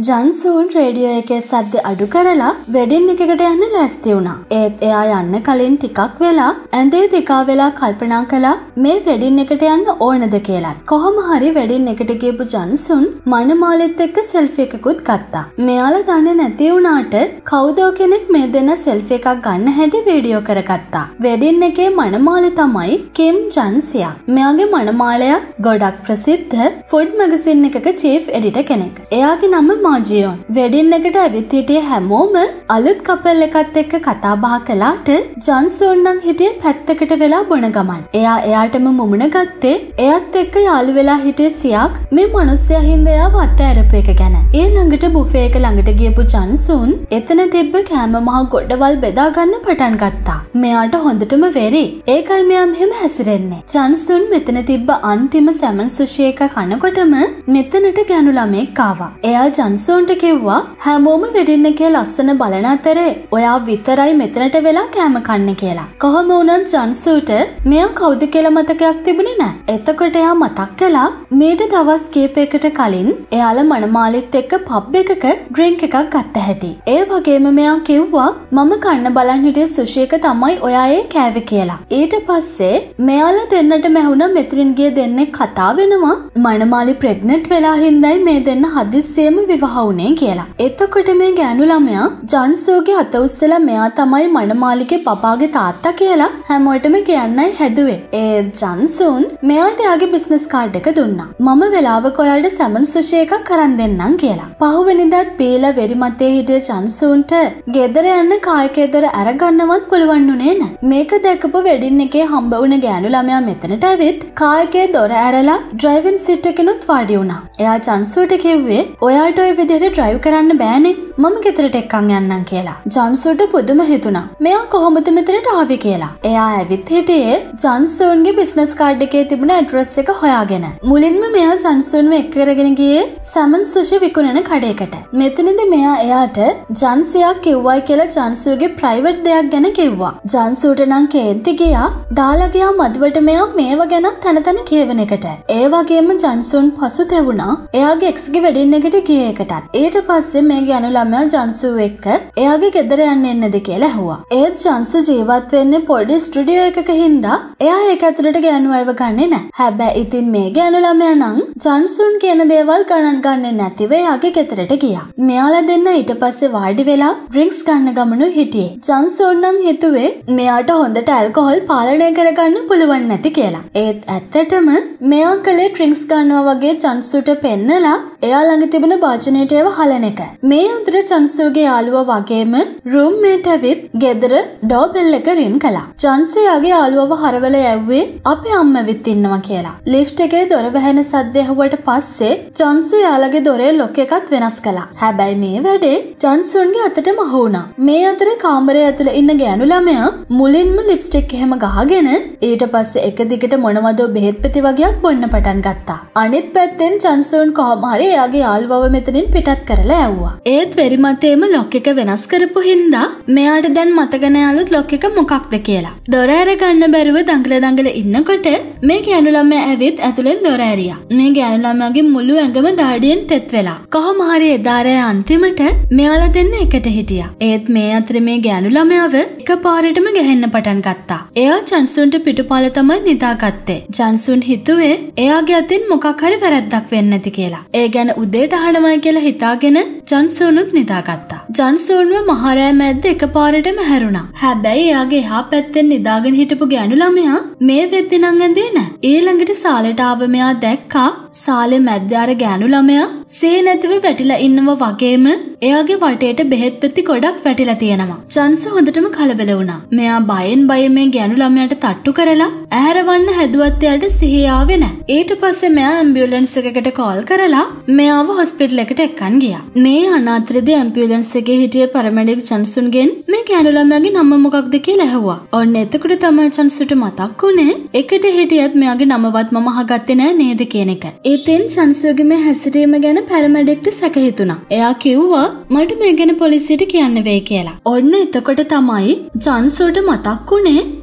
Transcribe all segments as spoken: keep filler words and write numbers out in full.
ජන්සූන් radio එකේ සද්ද අඩු කරලා වෙඩින් එකකට යන්න ලෑස්ති වුණා. ඒත් එයා යන්න කලින් ටිකක් වෙලා ඇඳේ දිගා වෙලා කල්පනා කළා මේ වෙඩින් එකට යන්න ඕනද කියලා. කොහොම හරි වෙඩින් එකට ගියපු ජන්සූන් මනමාලෙත් එක්ක සෙල්ෆි එකකුත් ගත්තා. මෙයාලා දන්නේ නැති වුණාට කවුදෝ කෙනෙක් මේ දෙන්න සෙල්ෆි එකක් ගන්න හැටි වීඩියෝ කරගත්තා. වෙඩින් එකේ මනමාලේ තමයි කිම් ජන්සියා. මෙයාගේ මනමාලයා ගොඩක් ප්‍රසිද්ධ ෆුඩ් මැගසින් එකක චීෆ් එඩිටර් කෙනෙක්. එයාගේ නම මාජියෝන්. වෙඩින් එකට ඇවිත් හිටියේ හැමෝම අලුත් කපල් එකත් එක්ක කතා බහ කළාට ජන්සූන් නම් හිටියේ පැත්තකට වෙලා බොන ගමන්. එයා එයාටම මුමුණ ගත්තේ එයත් එක්ක යාළු වෙලා හිටියේ සියක් මේ මිනිස්සයා හින්දා එයාව අතෑරපු එක ගැන. ඒ ළඟට බුෆේ එක ළඟට ගියපු ජන්සූන් එතන තිබ්බ කෑම මහ ගොඩවල් බෙදා ගන්න පටන් ගත්තා. මෙයාට හොඳටම වෙරි. ඒකයි මෙයා මෙහෙම හැසිරෙන්නේ. ජන්සූන් මෙතන තිබ්බ අන්තිම සැමන් සුෂි එක කනකොටම මෙතනට ගෑනු ළමෙක් ආවා. එයා ජන්සූන්ට කිව්වා හැමෝම වෙඩින් එකේ ලස්සන බලන අතරේ ඔයා විතරයි මෙතනට වෙලා කෑම කන්නේ කියලා. කොහොම වුණත් ජන්සූට මෙයා කවුද කියලා මතකයක් තිබුණේ නැහැ. එතකොට එයා මතක් කළා මීට දවස් කීපයකට කලින් එයාලා මනමාලිත් එක්ක පබ් එකක ඩ්‍රින්ක් එකක් ගත්ත හැටි. ඒ වගේම මෙයා කිව්වා මම කන්න බලන් හිටිය සුෂි එක තමයි ඔයා ඒ කෑවේ කියලා. ඊට පස්සේ මෙයාලා දෙන්නට මැහුණා මෙතනින් ගිය දෙන්නේ කතා වෙනවා මනමාලි ප්‍රෙග්නන්ට් වෙලා හින්දායි මේ දෙන්න හදිස්සියෙම විවාහ වුණේ කියලා. එතකොට මේ ගෑනු ළමයා ජන්සූගේ අත උස්සලා මෙයා තමයි මනමාලිගේ පපාගේ තාත්තා කියලා හැමෝටම කියන්නයි හැදුවේ. ඒ ජන්සූන් මෙයාට එයාගේ බිස්නස් කාඩ් එක දුන්නා. මම වෙලාවක ඔයාලට සැමන් සුෂි එකක් කරන් දෙන්නම් කියලා. පහුවෙනිදාත් බීලා වෙරි මතේ හිටිය ජන්සූන්ට ගෙදර යන්න කායකේ දොර අරගන්නවත් පුළුවන් නුනේ නැහැ. මේක දැකපු වෙඩින් එකේ හම්බ වුණ ගෑනු ළමයා මෙතනට ඇවිත් කායකේ දොර ඇරලා ඩ්‍රයිවිං සීට් එකකිනුත් වාඩි වුණා. එයා ජන්සූට කිව්වේ ඔයාට ඔය විදිහට ඩ්‍රයිව් කරන්න බෑනේ. මම ගෙදරට එක්කන් යන්නම් කියලා. ජන්සූට පුදුම හිතුණා. මෙයා කොහොමද මෙතනට ආවේ කියලා. එයා ඇවිත් හිටියේ ජන්සූන්ගේ බිස්නස් කාඩ් එකේ තිබුණ ඇඩ්‍රස් එක හොයාගෙන. මුලින්ම මෙයා ජන්සූන්ව එක්ක කරගෙන ගියේ සැමන් සුෂි විකුණන කඩේකට. මෙතනදී මෙයා එයාට ජන්සියා කිව්වයි කියලා ජන්සූගේ ප්‍රයිවට් දෙයක් ගැන කිව්වා. ජන්සූට නම් කේන්ති ගියා. දාලා ගියා මදුවට මෙයා මේව ගැන තන තන කියවන එකට. ඒ වගේම ජන්සූන් පසුතැවුණා. එයාගේ එක්ස්ගේ වෙඩින් එකට ගිය එකටත්. ඊට පස්සේ මේ ගෑනු ළමයා ජන්සූ එක්ක එයාගේ ගෙදර යන්න එන්නද කියලා ඇහුවා. ඒත් ජන්සූ ජීවත් වෙන්නේ පොඩි ස්ටුඩියෝ එකක හින්දා එයා ඒක ඇතුළට ගෑනු අයව ගන්නේ නැහැ. හැබැයි ඉතින් මේ ගෑනු ළමයා නම් ජන්සූන් කියන දේවල් ගණන් ගන්නේ නැතිව එයාගේ ගෙදරට ගියා. මෙයාලා දෙන්න ඊට පස්සේ වාඩි වෙලා ඩ්‍රින්ක්ස් ගන්න ගමනු හිටියේ. ජන්සූන් නම් හිතුවේ මෙයාට හොඳට ඇල්කොහොල් පාලනය කරගන්න පුළුවන් නැති කියලා. ඒත් ඇත්තටම මෙයා කලේ ඩ්‍රින්ක්ස් ගන්නවා වගේ ජන්සූට පෙන්නලා එයා ළඟ තිබුණ භාජනයට ඒව හලන එක. මේ අතර ජන්සූගේ යාළුවා වගේම රූම්මේට් ඇවිත් ගෙදර ඩෝබෙල් එක රින් කළා. ජන්සූ යාගේ යාළුවව හරවල යව්වේ අපේ අම්මා විත් ඉන්නවා කියලා. ලිෆ්ට් එකේ දොර වැහෙන සද්ද ඇහුවට පස්සේ ජන්සූ යාළගේ දොරේ ලොක් එකක් වෙනස් කළා. හැබැයි මේ වැඩේ ජන්සූන්ගේ අතටම අහු වුණා. මේ අතරේ කාමරය ඇතුළේ ඉන්න ගෑනු ළමයා මුලින්ම ලිප්ස්ටික් එහෙම ගහගෙන ඊට පස්සේ එක දිගට මොනවදෝ බෙහෙත් පෙති වගේක් බොන්න පටන් ගත්තා. අනිත් පැත්තෙන් ජන්සූන් කොහොම හරි එයාගේ යාළුවව මෙතනින් පිටත් කරලා ඇව්වා. ඒත් වෙරි මතේම ලොක් එක වෙනස් කරපු හින්දා මෙයාට දැන් මතක නෑලුත් ලොක් එක මොකක්ද කියලා. දොර ඇර ගන්න බැරුව දඟල දඟල ඉන්නකොට මේ ගෑනු ළමයා ඇවිත් ඇතුලෙන් දොර ඇරියා. මේ ගෑනු ළමයාගේ මුළු ඇඟම දාඩියෙන් තෙත් වෙලා. කොහොම හරි එදාරේ අන්තිමට මෙයාලා දෙන්න එකට හිටියා. ඒත් මේ අතරේ මේ ගෑනු ළමයාව එකපාරටම ගැහෙන්න පටන් ගත්තා. එයා ජන්සූන්ට පිටුපාල තමයි නිදාගත්තේ. ජන්සූන් හිතුවේ එයාගේ අතින් මොකක් හරි වැරද්දක් වෙන්නේ නැති කියලා. ඒ ගැන උදේට අහනවා කියලා හිතාගෙන ජන්සූනුත් නිදාගත්තා. ජන්සූන්ව මහරෑ මැද්ද එකපාරටම හැරුණා. හැබැයි එයාගේ එහා පැත්තෙන් නිදාගෙන හිටපු ගෑනු ළමයා මේ වෙද්දි නම් ඇඳේ නැහැ. ඊළඟට සාලෙට ආව මෙයා දැක්කා සාලේ මැද්ද අර ගෑනු ළමයා සේ නැතිව වැටිලා ඉන්නවා වගේම එයාගේ වටේට බෙහෙත් පෙති ගොඩක් වැටිලා තියෙනවා. ජන්සූ හොඳටම කලබල වුණා. මෙයා බයෙන් බයෙන් මේ ගෑනු ළමයාට තට්ටු කරලා ඇහැරවන්න හැදුවත් එයාට සිහිය ආවේ නැහැ. ඊට පස්සේ මෙයා ඇම්බියුලන්ස් එකකට කෝල් කරලා මෙයාව හොස්පිටල් එකට එක්කන් ගියා. මේ අනාතරදී ඇම්බියුලන්ස් එකේ හිටිය පැරමෙඩික් ජන්සූන්ගෙන් මේ ගෑනු ළමයාගේ නම මොකක්ද කියලා ඇහුවා. ඔන්න එතකොට තමයි ජන්සූට මතක් වුණේ එකට හිටියත් මෙයාගේ නමවත් මම අහගත්තේ නැහැ නේද කියන එක. ඉතින් ජන්සූගේ මේ හැසිරීම ගැන පැරමෙඩික්ට සැක හිතුණා. එයා කිව්වා මට මේ ගැන පොලිසියට කියන්න වෙයි කියලා. ඔන්න එතකොට තමයි ජන්සූට මතක් වුණේ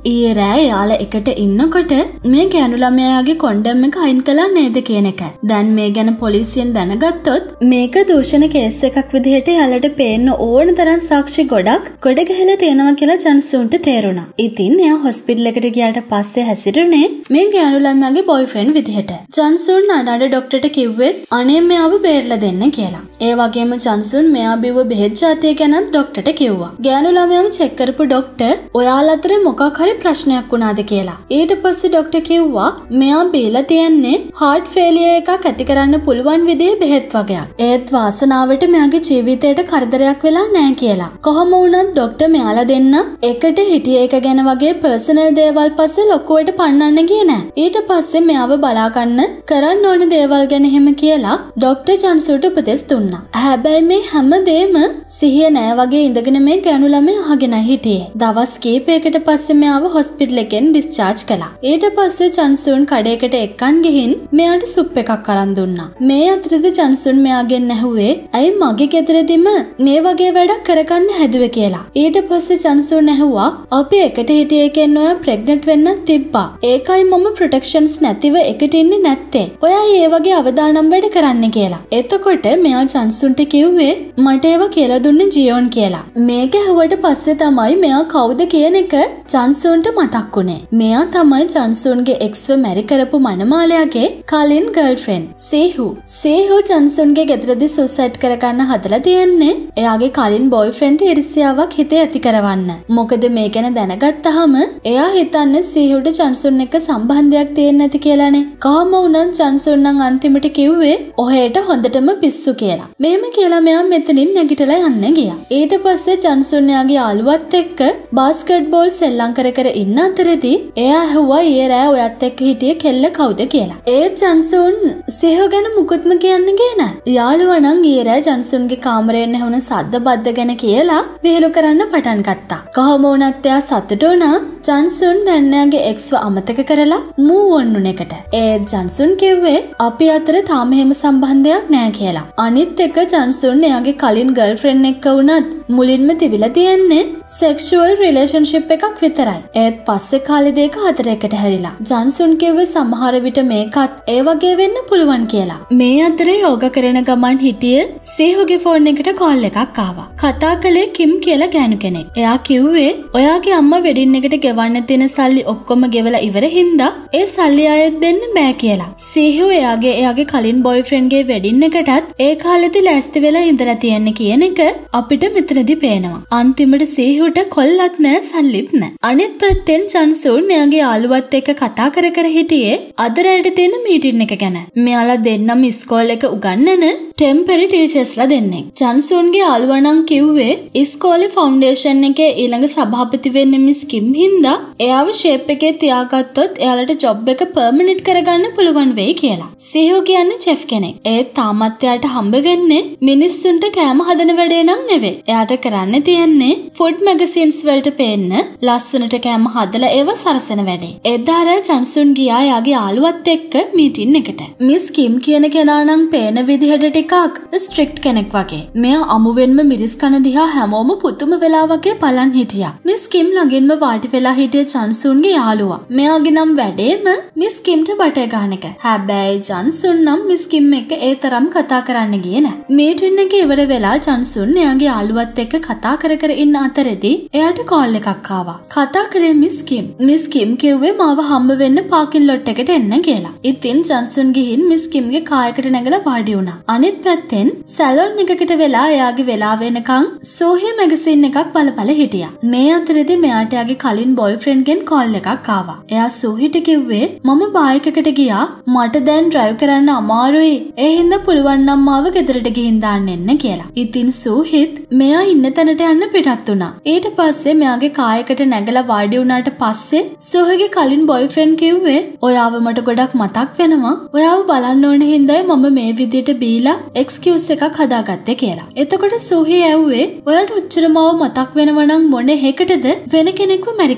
ඊයේ රෑ එයාලා එකට ඉන්නකොට මේ ගෑනු ළමයාගේ කොන්ඩම් එක අයින් කළා නේද කියන එක. දැන් මේ ගැන පොලිසියෙන් දැනගත්තොත් මේක දූෂණ කේස් එකක් විදිහට එයාලට පේන්න ඕන තරම් සාක්ෂි ගොඩක් ගොඩ ගහලා තියෙනවා කියලා ජන්සුන්ට තේරුණා. ඉතින් එයා හොස්පිටල් එකට ගියාට පස්සේ හැසිරුනේ මේ ගෑනු ළමයාගේ බොයිෆ්‍රෙන්ඩ් විදිහට. ජන්සුන් නඩඩ ડોක්ටර්ට කිව්වෙත් අනේ මෙයාව බේරලා දෙන්න කියලා. ඒ වගේම ජන්සුන් මෙයා බිව්ව බෙහෙත් ජාතිය ගැනත් ડોක්ටර්ට කිව්වා. ගෑනු ළමයාව චෙක් කරපු ડોක්ටර් ඔයාලා අතර මොකක් හරි ප්‍රශ්නයක් වුණාද කියලා. ඊට පස්සේ ડોක්ටර් කිව්වා මෙයා බීලා තියන්නේ හાર્ට් ෆේලියර් එකක් ඇති කරන්න පුළුවන් විදිහේ බෙහෙත් වගේක්. ඒත් වාසනාවට මෙයාගේ ජීවිතයට කරදරයක් වෙලා නැහැ කියලා. කොහොම වුණත් ડોක්ටර් මෙයාලා දෙන්න එකට හිටිය එක ගැන වගේ පර්සනල් දේවල් පස්සේ ලොකුවට පන්නන්න ගියේ නැහැ. ඊට පස්සේ මෙයාව බලා ගන්න කරන්න ඕන දේවල් ගැන එහෙම කියලා ડોක්ටර් ජන්සුන්ට උපදෙස් දුන්නා. හැබැයි මේ හැමදේම සිහිය නැහැ වගේ ඉඳගෙන මේ ගෑනු ළමයා අහගෙන හිටියේ. දවස් කීපයකට පස්සේ මෙයාව හොස්පිටල් එකෙන් ඩිස්චාර්ජ් කළා. ඊට පස්සේ ජන්සුන් කඩේකට එක්කන් ගිහින් මෙයාට සුප් එකක් අරන් දුන්නා. මේ අතරේදී ජන්සුන් මෙයාගෙන් ඇහුවේ ඇයි මගේ ගෙදරදීම මේ වගේ වැඩක් කරගන්න හැදුවේ කියලා. ඊට පස්සේ ජන්සුන් ඇහුවා අපි එකට හිටිය එකෙන් ඔයා ප්‍රෙග්නන්ට් වෙන්න තිබ්බා. ඒකයි මම ප්‍රොටෙක්ෂන්ස් නැතිව එකට ඉන්නේ නැත්තේ. ඔයා මේ වගේ අවදානම් වැඩ කරන්න කියලා. එතකොට මෙයා ජන්සුන්ට කිව්වේ මට ඒව කියලා දුන්නේ ජියෝන් කියලා. මේක ඇහුවට පස්සේ තමයි මෙයා කවුද කියන එක ජන්සුන්ට මතක් වුණේ. මෙයා තමයි ජන්සුන්ගේ එක්ස්ව මැරි කරපු මනමාලයාගේ කලින් ගර්ල්ෆ්‍රෙන්ඩ් සේහු. සේහු ජන්සුන්ගේ ගෙදරදී සුසයිඩ් කරගන්න හදලා තියන්නේ එයාගේ කලින් බොයිෆ්‍රෙන්ඩ් ඉරිසියාවක් හිතේ ඇති කරවන්න. මොකද මේ ගැන දැනගත්තාම එයා හිතන්නේ සේහුට ජන්සුන් එක්ක සම්බන්ධයක් තියෙන්නේ නැති කියලානේ. කොහොම වුණත් ජන්සුන් නම් අන්තිමට කිව්වේ ඔහෙට හොඳටම පිස්සු කියලා. මෙහෙම කියලා මෙයා මෙතනින් නැගිටලා යන්න ගියා. ඊට පස්සේ ජන්සුන් එයාගේ යාළුවත් එක්ක බාස්කට්බෝල් සෙල්ලම් කර කර ඉන්න අතරේදී එයා ඇහුවා ඊයේ රෑ ඔයත් එක්ක හිටියේ කෙල්ල කවුද කියලා. ඒ ජන්සුන් සේහු ගැන මුකුත්ම කියන්නේ නෑ. යාළුවා නම් ඊයේ රෑ ජන්සුන්ගේ කාමරයෙන් ඇහුණ සද්ද බද්ද ගැන කියලා විහිළු කරන්න පටන් ගත්තා. කොහොම වුණත් එයා සතුටු වුණා ජන්සුන් දැන් එයාගේ එක්ස්ව අමතක කරලා මූව් ඔන් වුණ එකට. ඒ ජන්සුන් කිව්වේ අපි අතර තාම එහෙම සම්බන්ධයක් නෑ කියලා. අනිත් එක ජන්සුන් එයාගේ කලින් ගර්ල්ෆ්‍රෙන්ඩ් එක්ක වුණත් මුලින්ම තිබිලා තියෙන්නේ සෙක්ෂුවල් රිලේෂන්ෂිප් එකක් විතරයි. ඒත් පස්සේ කාලේ දෙක හතරකට හැරිලා. ජන්සුන් කිව්වේ සමහර විට මේකත් ඒ වගේ වෙන්න පුළුවන් කියලා. මේ අතරේ යෝග කරන ගමන් හිටියේ සේහුගේ ෆෝන් එකට කෝල් එකක් ආවා. කතා කළේ කිම් කියලා ගෑනු කෙනෙක්. එයා කිව්වේ ඔයාගේ අම්මා වෙඩින් එකට ගෙවන්න තියෙන සල්ලි ඔක්කොම ගෙවලා ඉවර හින්දා ඒ සල්ලි ආයෙත් දෙන්න බෑ කියලා. සේහු එයාගේ එයාගේ කලින් බොයිෆ්‍රෙන්ඩ්ගේ වෙඩින් එකටත් ඒ කාලෙදි ලෑස්ති වෙලා ඉඳලා තියෙන්නේ කියන එක අපිට මෙතනදී පේනවා. අන්තිමට සේහුට කොල්ලත් නෑ සල්ලිත් නෑ. අනිත් පැත්තෙන් ජන්සුන් එයාගේ යාළුවත් එක්ක කතා කර කර හිටියේ අද රැට තියෙන මීටින් එක ගැන. මෙයාලා දෙන්නම ඉස්කෝල එක උගන්නන ටෙම්පරරි ටීචර්ස්ලා දෙන්නෙක්. ජන්සුන්ගේ යාළුවා නම් කිව්වේ ඉස්කෝලේ ෆවුන්ඩේෂන් එකේ ඊළඟ සභාපති වෙන්නේ මිස් කිම් හින්දා එයාව ෂේප් එකේ තියාගත්තොත් එයාලට ජොබ් එක පර්මනන්ට් කරගන්න පුළුවන් වෙයි කියලා. සේහු කියන්නේ චෙෆ් කෙනෙක්. ඒත් තාමත් එයාට හම්බ වෙන්නේ මිනිස්සුන්ට කෑම හදන වැඩේ නම් නෙවෙයි. එයාට කරන්න තියෙන්නේ ෆුඩ් මැගසින්ස් වලට පේන්න ලස්සනට කෑම හදලා ඒව සරසන වැඩේ. එදා රෑ ජන්සුන් ගියා එයාගේ යාළුවත් එක්ක මීටින් එකට. මිස් කිම් කියන කෙනා නම් පේන විදිහට ටිකක් ස්ට්‍රික්ට් කෙනෙක් වගේ. මෙයා අමුවෙන්ම මිරිස් කන දිහා හැමෝම පුදුම වෙලා වගේ බලන් හිටියා. මිස් කිම් ළඟින්ම වාඩි වෙලා හිටිය ජන්සුන්ගේ යාළුවා. මෙයාගේ නම් වැඩේම මිස් කිම්ට බටර් ගන්න එක. හැබැයි ජන්සුන් නම් මිස් කිම් එක්ක ඒ තරම් කතා කරන්න ගියේ නෑ. මීටින් එකේ ඉවර වෙලා ජන්සුන් එයාගේ යාළුවත් එක්ක කතා කර කර ඉන්න අතරේදී එයාට කෝල් එකක් ආවා. කතා කරේ මිස් කිම්. මිස් කිම් කිව්වේ මාව හම්බ වෙන්න පාකින් ලොට් එකට එන්න කියලා. ඉතින් ජන්සුන් ගිහින් මිස් කිම්ගේ කායකට නැගලා වාඩි වුණා. අනිත් පැත්තෙන් සැලොන් එකකට වෙලා එයාගේ වෙලාව වෙනකන් සෝහි මැගසින් එකක් බල බල හිටියා. මේ අතරේදී මෙයාට එයාගේ කලින් බොයිෆ්‍රෙන්ඩ්ගෙන් කෝල් එකක් ආවා. එයා සෝහිට කිව්වේ මම බයික් එකකට ගියා. මට දැන් ඩ්‍රයිව් කරන්න අමාරුයි. ඒ හින්දා පුළුවන් නම් මාව ගෙදරට ගිහින් දාන්න එන්න කියලා. ඉතින් සෝහිත් මෙයා ඉන්න තැනට යන්න පිටත් වුණා. ඊට පස්සේ මෙයාගේ කායකට නැගලා වාඩි වුණාට පස්සේ සෝහිගේ කලින් බොයිෆ්‍රෙන්ඩ් කිව්වේ ඔයාව මට ගොඩක් මතක් වෙනවා. ඔයාව බලන්න ඕන හින්දායි මම මේ විදියට බීලා එක්ස්කියුස් එකක් හදාගත්තේ කියලා. එතකොට සෝහි ඇව්වේ ඔයාට උච්චර මාව මතක් වෙනවා නම් මොන හේකටද වෙන කෙනෙක්ව මැරි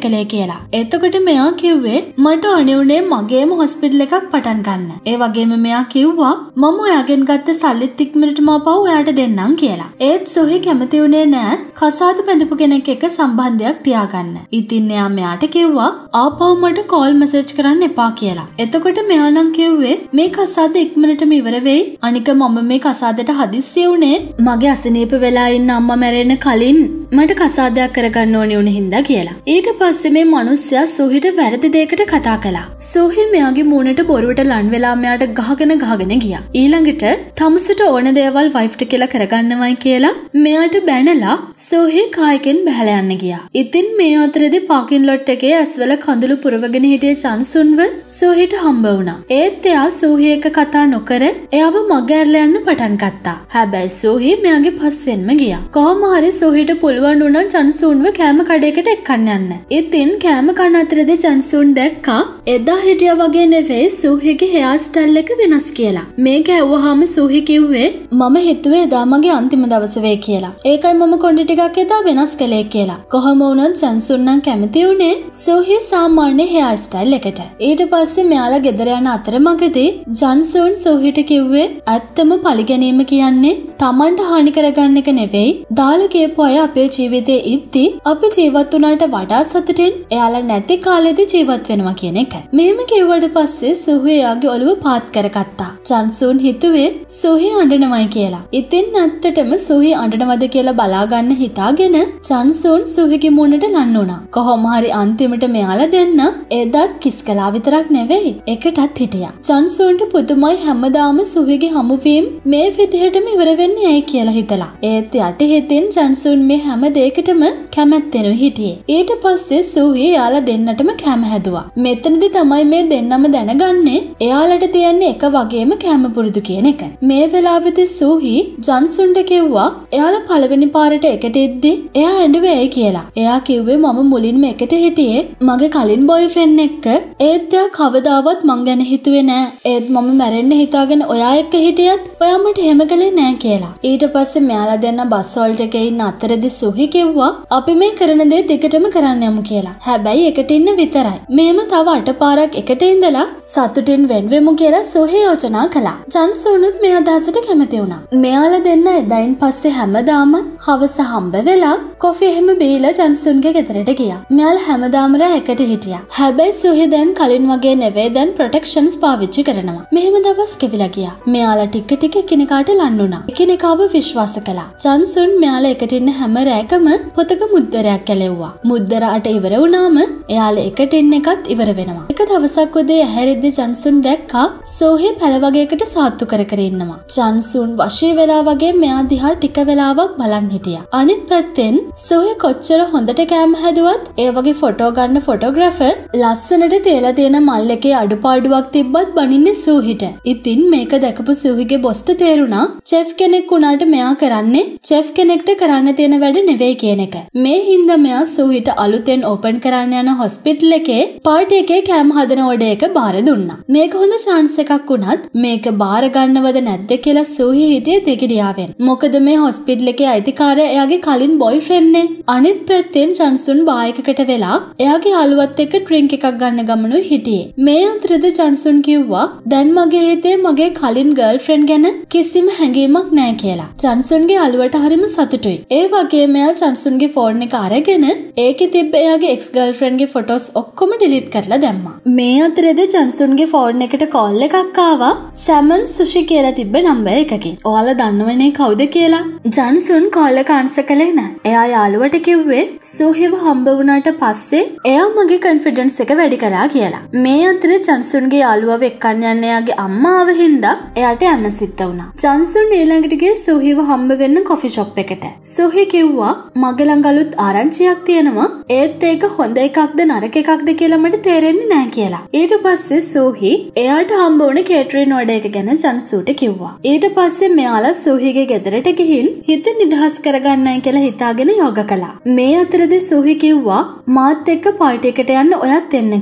කළේ කියලා. එතකොට මෙයා කිව්වේ මට අනිවුනේ මගේම හොස්පිටල් එකක් පටන් ගන්න. ඒ වගේම මෙයා කිව්වා මම ඔයාගෙන් ගත්ත සල්ලිත් ඉක්මනටම ආපහු ඔයාට දෙන්නම් කියලා. ඒත් සොහි කැමති වුණේ නෑ කසාද බැඳපු කෙනෙක් එක්ක සම්බන්ධයක් තියාගන්න. ඉතින් එයා මෙයාට කිව්වා ආපහු මට කෝල් මෙසේජ් කරන්න එපා කියලා. එතකොට මෙයා නම් කිව්වේ මේ කසාද ඉක්මනටම ඉවර වෙයි. අනික මම මේ කසාදට හදිස්සිය උනේ මගේ අසනීප වෙලා ඉන්න අම්මා මැරෙන්න කලින් මට කසාදයක් කරගන්න ඕනේ වුණ හින්දා කියලා. ඊට පස්සේ මේ මිනිස්සයා සොහිට වැරදි දෙයකට කතා කළා. සොහි මෙයාගේ මූණට බොරුවට ලන් වෙලා මෙයාට ගහගෙන ගහගෙන ගියා. ඊළඟට තමසට ඕන දේවල් වයිෆ්ට කියලා කරගන්නවයි කියලා මෙයාට බැනලා සොහි කායකෙන් බහැලා යන්න ගියා. ඉතින් මේ අතරේදී පාකින් ලොට් එකේ ඇස්වල කඳුළු පුරවගෙන හිටිය චන්සුන්ව සොහිට හම්බ වුණා. ඒත් එයා සොහි එක්ක කතා නොකර එයාව මග ඇරලා යන්න පටන් ගත්තා. හැබැයි සොහි මෙයාගේ පස්සෙන්ම ගියා. කොහොම හරි සොහිට පුළුවන් වුණා චන්සුන්ව කෑම කඩේකට එක්කන්න යන්න. ඉතින් කෑම කන අතරේදී චන්සුන් දැක්කා එදා හිටියා වගේ නෙවෙයි සොහිගේ හෙයාර් ස්ටයිල් එක වෙනස් කියලා. මේක ඇහුවාම සොහි කිව්වේ මම හිතුවේ එදා මගේ අන්තිම දවස වෙයි කියලා. ඒකයි මම කොණ්ඩේ ටිකක් එදා වෙනස් කළේ කියලා. කොහොම වුණත් චන්සුන් නම් කැමති වුණේ සොහි සාමාන්‍ය හෙයාර් ස්ටයිල් එකට. ඊට පස්සේ මෙයාලා ගෙදර යන අතරමඟදී ජන්සුන් සොහිට කිව්වේ ඇත්තම පරිගැනීම කියන්නේ Tamanට හානි කරගන්න එක නෙවෙයි. දාලා කියපු අය අපේ ජීවිතේ ඉද්දි අපි ජීවත් වුණාට වඩා සතුටින් එයාලා නැති කාලෙදී ජීවත් වෙනවා කියන එක. මෙහෙම කිව්වට පස්සේ සොහි එයාගේ ඔළුව පාත් කරගත්තා. චන්සුන් හිතුවේ සොහි අඬනවයි කියලා. ඉතින් ඇත්තටම සොහි අඬනවද කියලා බලාගන්න හිතාගෙන චන්සුන් සොහිගේ මුණට ලන්න වුණා. කොහොම හරි අන්තිමට මෙයාලා දෙන්න එදත් කිස් කළා විතරක් නෙවෙයි එකටත් හිටියා. චන්සුන්ට පුදුමයි හැමදාම සොහිගේ හමුවීම මේ විදිහටම ඉවර වෙන්නේ ඇයි කියලා හිතලා. ඒත් යටි හිතින් චන්සුන් මේ හැම දෙයකටම කැමැත්තෙනු හිටියේ. ඊට පස්සේ සොහි එයාලා දෙන්නටම කැම හැදුවා. මෙතනදි තමයි මේ දෙන්නම දැනගන්නේ එයාලට තියන්නේ එක වගේම කැම පුරුදු කියන එක. මේ වෙලාවෙදී සොහි ජන්සුන්ට කිව්වා එයාලා පළවෙනි පාරට එකට එද්දි එයා ඇඬුවේ ඇයි කියලා. එයා කිව්වේ මම මුලින්ම එකට හිටියේ මගේ කලින් බොයිෆ්‍රෙන්ඩ් එක්ක. ඒත් එයා කවදාවත් මං ගැන හිතුවේ නෑ. ඒත් මම මැරෙන්න හිතාගෙන ඔයා එක්ක හිටියත් ඔයා මට එහෙම කළේ නෑ කියලා. ඊට පස්සේ මෙයාලා දෙන්න බස් වලට එකේ ඉන්න අතරදී සොහි කිව්වා අපි මේ කරන දේ දෙකටම කරන්න යමු කියලා. හැබැයි එකට ඉන්න විතරයි. මෙහෙම තව අට පාරක් එකට ඉඳලා සතුටින් වෙන් වෙමු කියලා සොහි යෝජනා කළා. චන්සුනුත් මේ අදහසට කැමති වුණා. මෙයාලා දෙන්න එදායින් පස්සේ හැමදාම හවස හම්බ වෙලා කොෆි එහෙම බීලා චන්සුන්ගේ ගෙදරට ගියා. මෙයාලා හැමදාම රෑ එකට හිටියා. හැබැයි සොහි දැන් කලින් වගේ නෙවෙයි දැන් ප්‍රොටෙක්ෂන්ස් පාවිච්චි කරනවා. මෙහෙම දවස් ගෙවිලා ගියා. මෙයාලා ටික ටික එකිනෙකාට ලන් වුණා. එකිනෙකාව විශ්වාස කළා. චන්සුන් මෙයාලා එකට ඉන්න හැම රැකම පොතක මුද්දරයක් කැලෙව්වා. මුද්දරට ඉවර වුණාම එයාලා එකට ඉන්න එකත් ඉවර වෙනවා. එක දවසක් උදේ ඇහැරෙද්දී චන්සුන් දැක්කා සොහි පැල වගේකට සාත්තු කර කර ඉන්නවා. චන්සුන් වශී වෙලා වගේ මෙයා දිහා ටික වෙලාවක් බලන් හිටියා. අනිත් පැත්තෙන් සොහි කොච්චර හොඳට කැම හැදුවත් ඒ වගේ ෆොටෝ ගන්න ෆොටෝග්‍රැෆර් ලස්සනට තියලා තියෙන මල් එකේ අඩුපාඩුවක් තිබ්බත් බනින්නේ සොහිට. ඉතින් මේක දැකපු සොහිගේ බොස්ට තේරුණා චෙෆ් කෙනෙක් වුණාට මෙයා කරන්නේ චෙෆ් කෙනෙක්ට කරන්න තියෙන වැඩ නෙවෙයි කියන එක. මේ හින්දා මෙයා සොහිට අලුතෙන් ඕපන් කරන්න යන හොස්පිටල් එකේ පාර්ටි එකේ කැම හදන ඕඩර් එක බාර දුන්නා. මේක හොඳ chance එකක් වුණත් මේක බාර ගන්නවද නැද්ද කියලා සොහි හිටියේ දෙගිඩියාවෙන්. මොකද මේ හොස්පිටල් එකේ අයිතිකාරයා එයාගේ කලින් බොයිෆ්‍රෙන්ඩ් නේ. අනිත් පැත්තෙන් චන්සුන් බාර් එකකට වෙලා එයාගේ යාළුවත් එක්ක ඩ්‍රින්ක් එකක් ගන්න ගමනුයි හිටියේ. මේ අතරේදී චන්සුන් කිව්වා දැන් මගේ හිතේ මගේ කලින් ගර්ල්ෆ්‍රෙන්ඩ් ගැන කිසිම හැඟීමක් නැහැ කියලා. චන්සුන්ගේ යාළුවට හරිම සතුටුයි. ඒ වගේම එයා චන්සුන්ගේ ෆෝන් එක අරගෙන ඒකේ තිබ්බ එයාගේ එක්ස් ගර්ල්ෆ්‍රෙන්ඩ්ගේ ෆොටෝස් ඔක්කොම ඩිලීට් කරලා දැම්මා. මේ අතරේදී චන්සුන්ගේ ෆෝන් එකට කෝල් එකක් ආවා සැමන් සුෂි කියලා තිබ්බ නම්බර් එකකින්. ඔයාලා දන්නවනේ කවුද කියලා? ජන්සුන් කෝල් එක ආන්සර් කළේ නැහැ. එයා යාළුවට කිව්වේ සොහිව හම්බ වුණාට පස්සේ එයා මගේ කොන්ෆිඩන්ස් එක වැඩි කරා කියලා. මේ අතරේ චන්සුන්ගේ යාළුවව එක්කන් යන්න එයාගේ අම්මා ආව හින්දා එයාට යන්න සිද්ධ වුණා. චන්සුන් ඊළඟට ගියේ සොහිව හම්බ වෙන්න කොෆි ෂොප් එකට. සොහි කිව්වා මගේ ළඟ අලුත් ආරංචියක් තියෙනවා. ඒත් ඒක හොඳ එකක්ද නරක එකක්ද කියලා මට තේරෙන්නේ නැහැ කියලා. ඊට පස්සේ සොහි එයාට හම්බ වුණ කේටරින් ඕඩර් එක ගැන චන්සුට කිව්වා. ඊට පස්සේ මෙයාලා සොහිගේ ගෙදරට ගිහින් හිත නිදහස් කරගන්නයි කියලා හිතාගෙන යෝග කළා. මේ අතරදී සොහි කිව්වා මාත් එක්ක පාර්ටි එකට යන්න ඔයත් එන්න කියලා.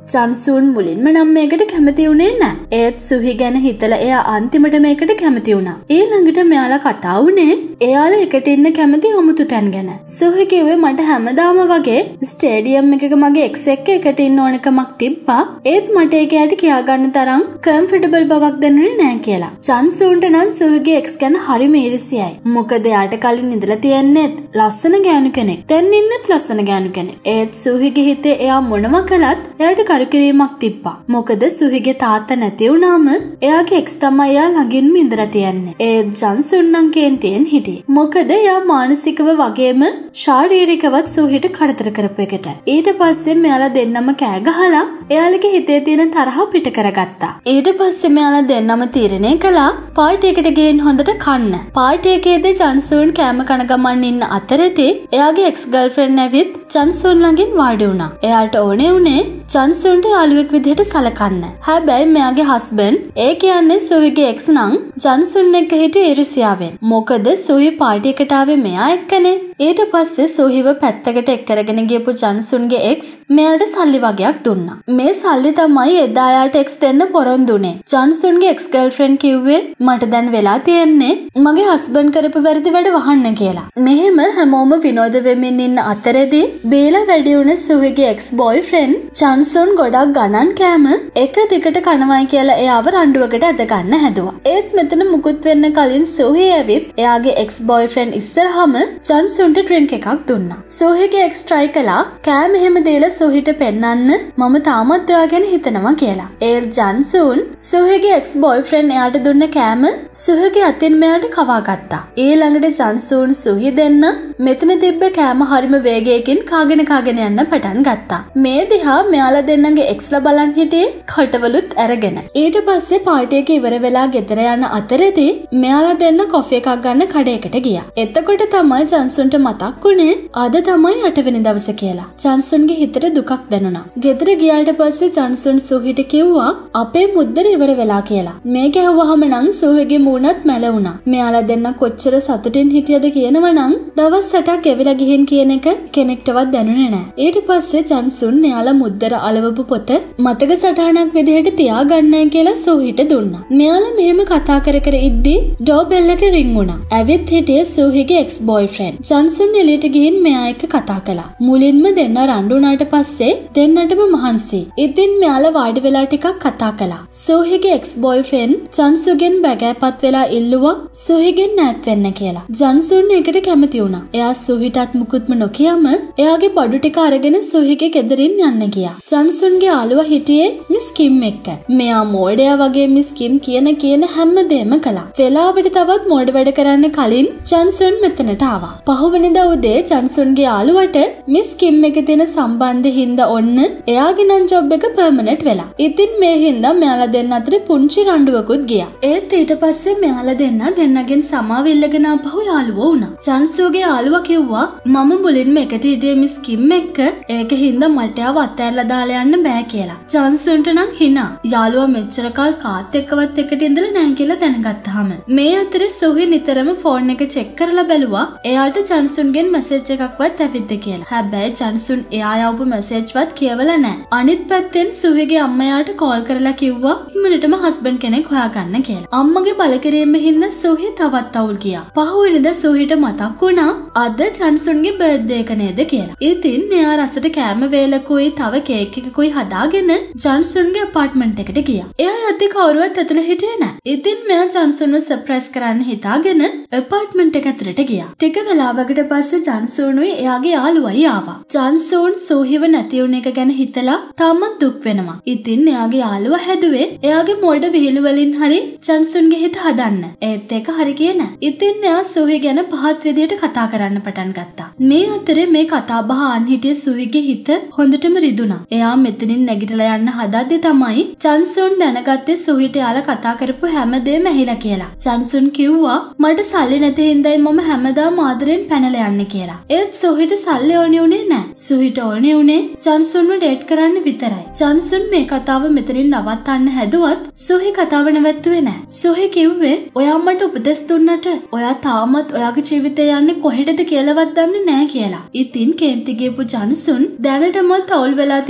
චන්සූන් මුලින්ම නම් මේකට කැමති වුණේ නැහැ. ඒත් සුහි ගැන හිතලා එයා අන්තිමට මේකට කැමති වුණා. ඊළඟට මෙයාලා කතා වුණේ එයාලා එකට ඉන්න කැමති අමුතු තැන් ගැන. සුහි කිව්වේ මට හැමදාම වගේ ස්ටේඩියම් එකක මගේ එක්ස් එක්ක එකට ඉන්න ඕනකමක් තිබ්බා. ඒත් මට ඒක යට කියා ගන්න තරම් කම්ෆර්ටබල් බවක් දැනුනේ නැහැ කියලා. චන්සූන්ට නම් සුහිගේ එක්ස් ගැන හරිම ඊර්ෂ්‍යයි. මොකද එයාට කලින් ඉඳලා තියෙන්නේත් ලස්සන ගෑනු කෙනෙක්. දැන් ඉන්නෙත් ලස්සන ගෑනු කෙනෙක්. ඒත් සුහිගේ හිතේ එයා මොනම කළත් එයාට කරුකිරීමක් තිබ්බා. මොකද සුහිගේ තාත්තා නැති වුණාම එයාගේ එක්ස් තමයි එයා ළඟින්ම ඉඳලා තියන්නේ. ඒත් චන්සූන් නම් කේන්තියෙන් හිටියේ. මොකද එයා මානසිකව වගේම ශාරීරිකවත් සුහිට කරදර කරපු එකට. ඊට පස්සේ මෙයාලා දෙන්නම කෑ ගහලා එයාලගේ හිතේ තියෙන තරහ පිට කරගත්තා. ඊට පස්සේ මෙයාලා දෙන්නම තීරණය කළා පාර්ටි එකට ගිහින් හොඳට කන්න. පාර්ටි එකේදී චන්සූන් කෑම කන ගමන් ඉන්න අතරදී එයාගේ එක්ස් ගර්ල්ෆ්‍රෙන්ඩ් ඇවිත් චන්සූන් ළඟින් වාඩි වුණා. එයාට ඕනේ උනේ චන්සූන්ට යාළුවෙක් විදිහට සලකන්න. හැබැයි මෙයාගේ හස්බන්ඩ් ඒ කියන්නේ සුහිගේ එක්ස් නම් චන්සූන් එක්ක හිටියේ ඊර්ෂ්‍යාවෙන්. මොකද සුහි පාර්ටි එකට ආවේ මෙයා එක්කනේ. ඊට පස්සේ සුහිව පැත්තකට එක් කරගෙන ගියපු චන්සූන්ගේ එක්ස් මෙයාට සල්ලි වගේක් දුන්නා. මේ සල්ලි තමයි එදා යාට එක්ස් දෙන්න පොරොන්දුනේ. චන්සූන්ගේ එක්ස් ගර්ල්ෆ්‍රෙන්ඩ් කිව්වේ මට දැන් වෙලා තියෙන්නේ මගේ හස්බන්ඩ් කරපු වැරදි වැඩ වහන්න කියලා. මෙහෙම හැමෝම විනෝද වෙමින් ඉන්න අතරේදී බීලා වැඩි වුණ සුහිගේ එක්ස් බොයිෆ්‍රෙන්ඩ් චන්සූන් ගොඩක් ගණන් කෑම එක දිගට කනවයි කියලා එයාව රණ්ඩුවකට ඇද ගන්න හැදුවා. ඒත් මෙතන මුකුත් වෙන්න කලින් සුහි ඇවිත් එයාගේ එක්ස් බොයිෆ්‍රෙන්ඩ් ඉස්සරහම චන්සූන්ට ඩ්‍රින්ක් එකක් දුන්නා. සුහිගේ එක්ස් try කළා කෑම එහෙම දීලා සුහිට පෙන්නන්න මම තාමත් ඔයා ගැන හිතනවා කියලා. ඒත් චන්සූන් සුහිගේ එක්ස් බොයිෆ්‍රෙන්ඩ් එයාට දුන්න කෑම සුහිගේ අතින් මෙයාට කවා ගත්තා. ඊළඟට චන්සූන් සුහි දෙන්න මෙතන තිබ්බ කෑම හරිම වේගයකින් කාගෙන කාගෙන යන්න පටන් ගත්තා. මේ දිහා මෙයාලා දෙන්නගේ එක්ස්ලා බලන් හිටියේ කටවලුත් අරගෙන. ඊට පස්සේ පාර්ටි එක ඉවර වෙලා ගෙදර යන අතරේදී මෙයාලා දෙන්න කොෆි එකක් ගන්න කඩේකට ගියා. එතකොට තමයි චන්සූන්ට මතක් වුණේ අද තමයි අටවෙනි දවස කියලා. චන්සූන්ගේ හිතට දුකක් දැනුණා. ගෙදර ගියාට පස්සේ චන්සූන් සුහිට කිව්වා අපේ මුද්දර ඉවර වෙලා කියලා. මේක ඇහුවහම නම් සුහිගේ මූණත් මැලවුණා. මෙයාලා දෙන්න කොච්චර සතුටින් හිටියද කියනවා නම් දවස් අටක් ගෙවිලා ගිහින් කියන එක කෙනෙක්ටවත් දැනුනේ නැහැ. ඊට පස්සේ චන්සූන් එයාලා මුද්දර අලවපු පොත මතක සටහනක් විදිහට තියාගන්නයි කියලා සුහිට දුන්නා. මෙයාලා මෙහෙම කතා කර කර ඉද්දී ඩෝ බෙල් එක රින් වුණා. ඇවිත් හිටියේ සුහිගේ එක්ස් බොයිෆ්‍රෙන්ඩ්. චන්සූන් එළියට ගිහින් මෙයා එක්ක කතා කළා. මුලින්ම දෙන්න රණ්ඩු වුණාට පස්සේ දෙන්නටම මහන්සි. ඉතින් මෙයාලා වාඩි වෙලා ටිකක් කතා කළා. සුහිගේ එක්ස් බොයිෆ්‍රෙන්ඩ් චන්සූගෙන් බැගෑපත් වෙලා ඉල්ලුවා සුහිගෙන් ඈත් වෙන්න කියලා. චන්සූන් ඒකට කැමති වුණා. එයා සුහිටත් මුකුත්ම නොකියම එයාගේ බඩු ටික අරගෙන සුහිගේ ගෙදරින් යන්න ගියා. චන්සූන්ගේ යාළුවා හිටියේ මිස් කිම් එක්ක. මෙයා මෝඩයා වගේ මිස් කිම් කියන කියන හැමදේම කළා. වෙලාවට තවත් මෝඩ වැඩ කරන්න කලින් චන්සූන් මෙතනට ආවා. පහුවෙනිදා උදේ චන්සූන්ගේ යාළුවට මිස් කිම් එක තියෙන සම්බන්ධය හින්දා ඔන්න එයාගේ නම් ජොබ් එක පර්මනන්ට් වෙලා. ඉතින් මේ හින්දා මෙයාලා දෙන්න අතර පුංචි රණ්ඩුවකුත් ගියා. ඒත් ඊට පස්සේ මෙයාලා දෙන්න දෙන්නගෙන් සමාව ඉල්ලගෙන ආපහු යාළුවෝ වුණා. චන්සූගේ යාළුවා කිව්වා මම මුලින්ම එකට හිටියේ මිස් කිම් එක්ක ඒක හින්දා මට ආව අතෑරලා දාලා යන්න බෑ කියලා. චන්සූන්ට නම් හිනා. යාළුවා මෙච්චර කල් කාත් එක්කවත් එකට ඉඳලා නැහැ කියලා දැනගත්තාම මේ අතරේ සුහි නිතරම ෆෝන් එක චෙක් කරලා බැලුවා එයාට චන්සූන්ගෙන් මැසේජ් එකක්වත් ඇවිත්ද කියලා. හැබැයි චන්සූන් එයා යවපු මැසේජ්වත් කියවලා නැහැ. අනිත් පැත්තෙන් සුහිගේ අම්මයාට කෝල් කරලා කිව්වා ඉක්මනටම හස්බන්ඩ් කෙනෙක් හොයාගන්න කියලා. අම්මගේ බලකිරීම හින්දා සුහි තවත් අවුල් ගියා. පහුවෙනිදා සුහිට මතක් වුණා අද චන්සූන්ගේ බර්ත්ඩේ එක නේද කියලා. ඉතින් එයා රසට කෑම වේලකුයි තව කේක් එකකුයි හදාගෙන චන්සූන්ගේ අපාර්ට්මන්ට් එකට ගියා. එයා යද්දි කවුරුවත් ඇතුළේ හිටියේ නැහැ. ඉතින් මෙයා චන්සූන්ව සර්ප්‍රයිස් කරන්න හිතාගෙන අපාර්ට්මන්ට් එක ඇතුළට ගියා. ටික වෙලාවකට පස්සේ චන්සූන්ුයි එයාගේ යාළුවයි ආවා. චන්සූන් සුහිව නැති වුණ එක ගැන හිතලා තාමත් දුක් වෙනවා. ඉතින් එයාගේ යාළුවා හැදුවේ එයාගේ මොඩ විහිළු වලින් හරි චන්සූන්ගේ හිත හදන්න. ඒත් ඒක හරි ගියේ නැහැ. ඉතින් එයා සුහි ගැන පහත් විදියට කතා කරන්න පටන් ගත්තා. මේ අතරේ මේ කතා බහ අහන් හිටිය සුහිගේ හිත හොඳටම රිදුණා. එයා මෙතනින් නැගිටලා යන්න හදද්දි තමයි චන්සූන් දැනගත්තේ සුහිට යාලා කතා කරපු හැමදේම ඇහිලා කියලා. චන්සූන් කිව්වා මට සල්ලි නැති හින්දායි මම හැමදාම ආදරෙන් පැනලා යන්නේ කියලා. ඒත් සුහිට සල්ලි ඕනේ උනේ නැහැ. සුහිට ඕනේ උනේ චන්සූන්ව ඩේට් කරන්න විතරයි. චන්සූන් මේ කතාව මෙතනින් නවත්තන්න හැදුවත් සුහි කතාව නැවැත්තුවේ නැහැ. සුහි කිව්වේ ඔයා මට උපදෙස් දුන්නට ඔයා තාමත් ඔයාගේ ජීවිතේ යන්නේ කොහෙටද කියලාවත් දන්නේ නැහැ කියලා. ඉතින් කේන්ති ගියපු චන්සූන් දැනටමත් අවුල් වෙලා තියෙන කේක්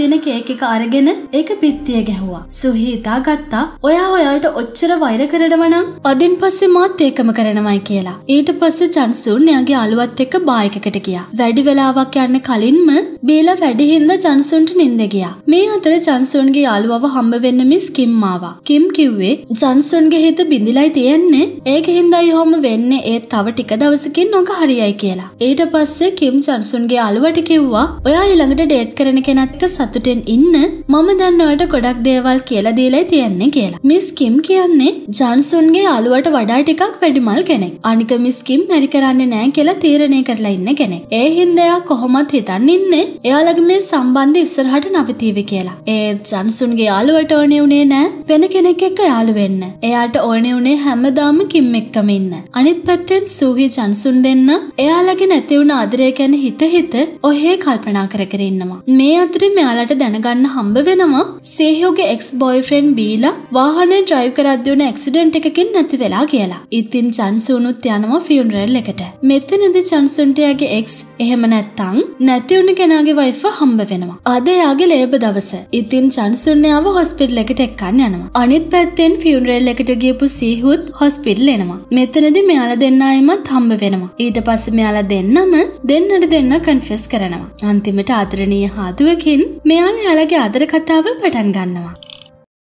කේක් එක අරගෙන ඒක පිටිය ගැහුවා. සුහි හිතා ගත්තා ඔයා ඔයාට ඔච්චර වෛර කරනවා නම් අදින් පස්සේ මාත් ඒකම කරනමයි කියලා. ඊට පස්සේ චන්සුන් එයාගේ යාළුවත් එක්ක බාර් එකකට ගියා. වැඩි වෙලාවක් යන්න කලින්ම බීලා වැඩි හින්දා චන්සුන්ට නිින්ද ගියා. මේ අතර චන්සුන්ගේ යාළුවව හම්බ වෙන්න මිස් කිම් ආවා. කිම් කිව්වේ චන්සුන්ගේ හිත බිඳිලයි තියෙන්නේ. ඒක හින්දායි ඔහොම වෙන්නේ. ඒ තව ටික දවසකින් ඔක හරියයි කියලා. ඊට පස්සේ කිම් චන්සුන්ගේ යාළුවට කිව්වා ඔයා ඊළඟට ඩේට් කරන කෙනත් එක්ක සතුටෙන් ඉන්න. මම දැන් ඔයාලට ගොඩක් දේවල් කියලා දීලා තියන්නේ කියලා. මිස් කිම් කියන්නේ ජාන්සුන්ගේ යාළුවට වඩා ටිකක් වැඩිමල් කෙනෙක්. අනික මිස් කිම් මැරි කරන්නේ නැහැ කියලා තීරණය කරලා ඉන්න කෙනෙක්. ඒ හින්දා එයා කොහොමත් හිතන් ඉන්නේ එයාලගේ මේ සම්බන්ධය ඉස්සරහට නවතීවි කියලා. ඒ ජාන්සුන්ගේ යාළුවට ඕනේ උනේ නැහැ වෙන කෙනෙක් එක්ක යාළු වෙන්න. එයාට ඕනේ උනේ හැමදාම කිම් එක්කම ඉන්න. අනිත් පැත්තෙන් සූහි ජාන්සුන් දෙන්න එයාලගේ නැති වුණ ආදරය ගැන හිත හිත ඔහේ කල්පනා කර කර ඉන්නවා. මේ අතරේ මෙයාලට දැනගන්න හම්බ වෙනවා සේහ්යෝගේ එක්ස් බොයිෆ්‍රෙන්ඩ් බීලා වාහනේ ඩ්‍රයිව් කරද්දී වුණ ඇක්සිඩන්ට් එකකින් නැති වෙලා කියලා. ඉතින් චන්සුනුත් යනවා ෆියුනරල් එකට. මෙතනදී චන්සුන්ට යාගේ එක්ස් එහෙම නැත්තම් නැති වුණ කෙනාගේ වයිෆ් හම්බ වෙනවා. අද යාගේ ලේබ දවස. ඉතින් චන්සුන් යාව හොස්පිටල් එකට එක්කන් යනවා. අනිත් පැත්තෙන් ෆියුනරල් එකට ගියපු සීහුත් හොස්පිටල් එනවා. මෙතනදී මෙයාලා දෙන්නායිමත් හම්බ වෙනවා. ඊට පස්සේ මෙයාලා දෙන්නම දෙන්නට දෙන්න කන්ෆෙස් කරනවා. අන්තිමට ආදරණීය හාදුවකින් මෙයාලා යාලගේ ආදර කතාව පටන් ගන්නවා.